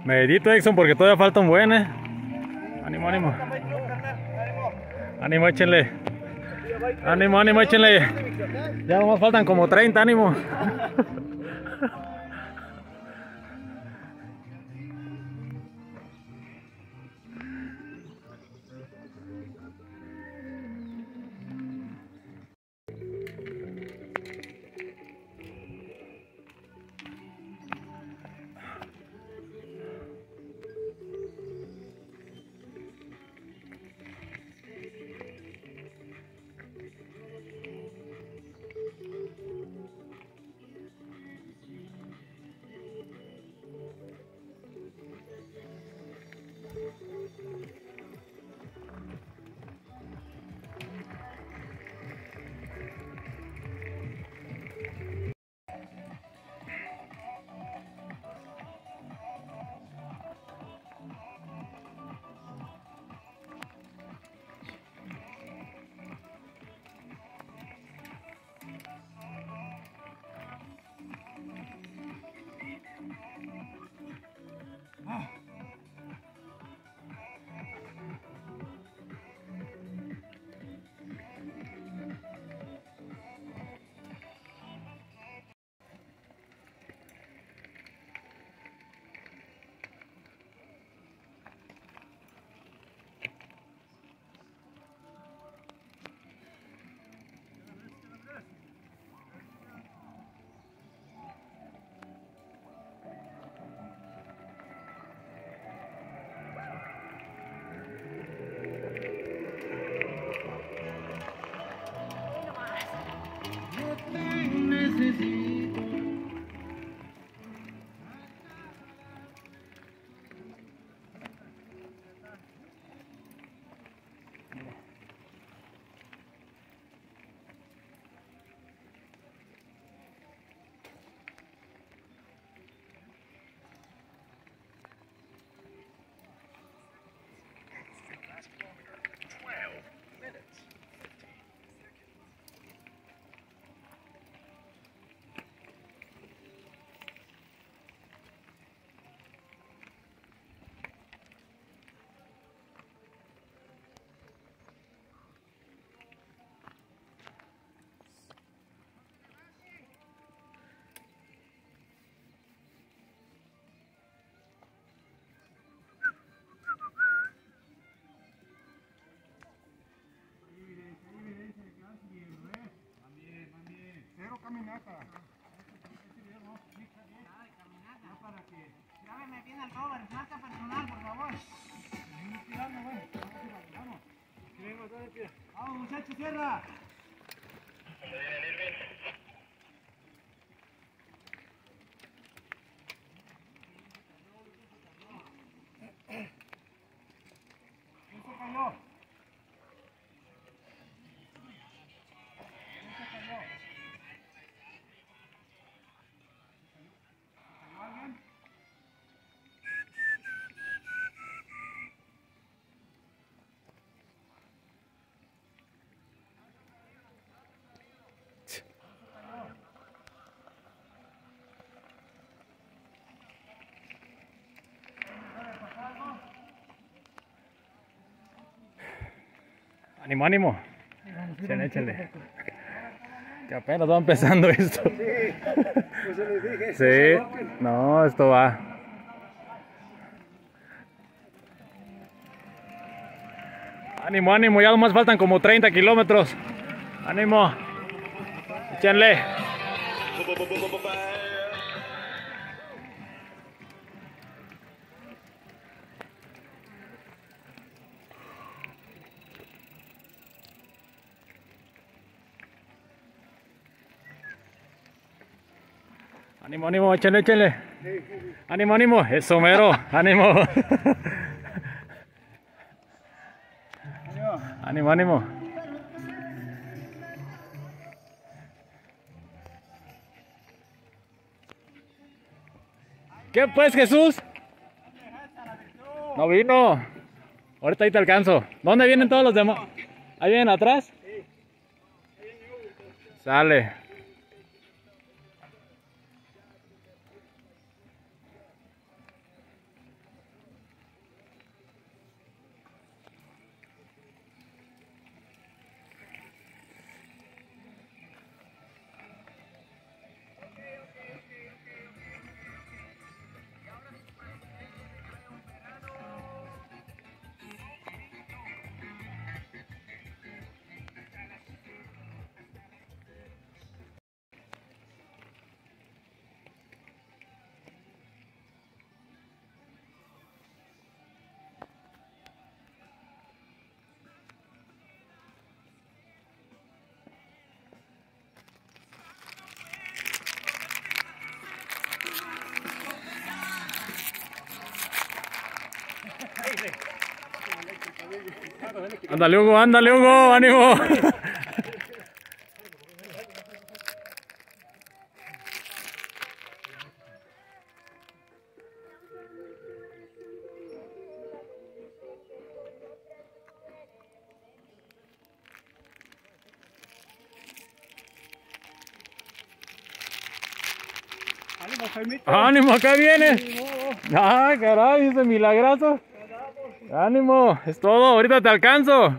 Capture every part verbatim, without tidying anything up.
Medito, Exxon, porque todavía falta un buen, eh. Ánimo, ánimo. Ánimo, échenle. Ánimo, ánimo, échenle. Ya nomás faltan como treinta, ánimo. Caminata. No, para que llámeme bien al Robert, marca personal, por favor. Vamos, muchachos, cierra. ¿Quién se cayó? Ánimo, ánimo. Échenle, échenle. Que apenas va empezando esto. Pues se les dije. Sí, no, esto va. Ánimo, ánimo, ya nomás faltan como treinta kilómetros. Ánimo. Échenle. Ánimo, ánimo, échenle, échenle. Ánimo, ánimo, eso mero, ánimo. Ánimo, ánimo. ¿Qué pues, Jesús? No vino. Ahorita ahí te alcanzo. ¿Dónde vienen todos los demás? ¿Ahí vienen atrás? Sale. Ándale, Hugo, ándale, Hugo, ánimo. Ánimo, Jaimito. Ánimo, acá viene. Ay, caray, ese milagroso. Ánimo, es todo, ahorita te alcanzo.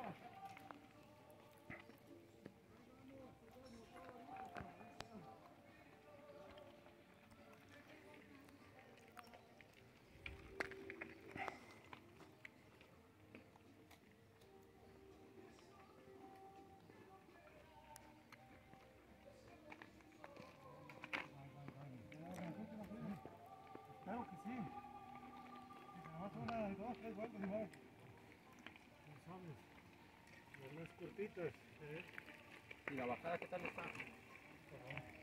Claro que sí. Nomás una, dos, tres vueltas y más. Los más cortitos. ¿Eh? ¿Y la bajada qué tal está?